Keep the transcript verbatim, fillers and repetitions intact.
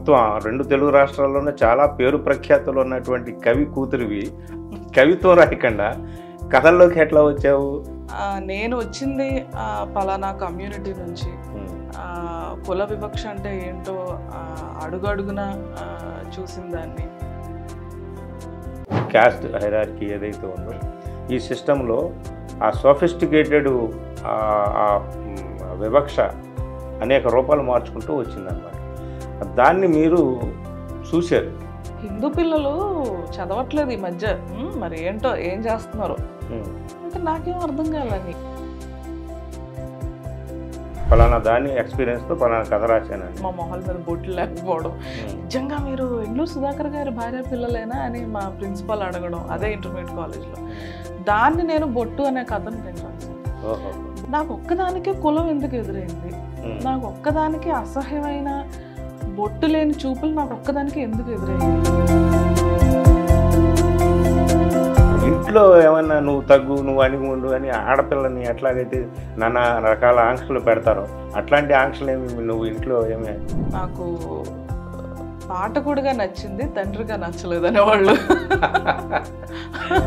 మొత్తం రెండు తెలుగు రాష్ట్రాల్లోనే చాలా పేరు ప్రఖ్యాతులు ఉన్నటువంటి కవి కూతురివి కవిత్వం రాయకుండా కథల్లోకి ఎట్లా వచ్చావు? నేను వచ్చింది పలానా కమ్యూనిటీ నుంచి. కుల వివక్ష అంటే ఏంటో అడుగడుగున చూసిన దాన్ని. క్యాస్ట్ హైరార్కీ ఏదైతే ఉందో ఈ సిస్టంలో ఆ సోఫిస్టికేటెడ్ వివక్ష అనేక రూపాలు మార్చుకుంటూ వచ్చిందన్నమాట. దాన్ని మీరు చూశారు. హిందూ పిల్లలు చదవట్లేదు ఈ మధ్య, మరి ఏంటో ఏం చేస్తున్నారు అంటే నాకేం అర్థం కాలని. ఫలానా దాని ఎక్స్పీరియన్స్తో ఫలానా కథ రాశానండి. మా మొహల్ మీద బొట్లు లేకపోవడం, నిజంగా మీరు ఎన్నో సుధాకర్ గారి భార్య పిల్లలేనా అని మా ప్రిన్సిపాల్ అడగడం అదే ఇంటర్మీడియట్ కాలేజ్లో. దాన్ని నేను బొట్టు అనే కథను నేను రాశాను. నాకు ఒక్కదానికే కులం ఎందుకు ఎదురైంది, నాకు ఒక్కదానికి అసహ్యమైన బొట్టు లేని చూపులు నాకు ఒక్కదానికి ఎందుకు ఎదురైంది. ఇంట్లో ఏమన్నా నువ్వు తగ్గు నువ్వు అణిగుండు అని ఆడపిల్లని ఎట్లాగైతే నానా రకాల ఆంక్షలు పెడతారో అట్లాంటి ఆంక్షలు ఏమి నువ్వు ఇంట్లో ఏమే? నాకు పాఠకుడిగా నచ్చింది, తండ్రిగా నచ్చలేదు అనేవాళ్ళు.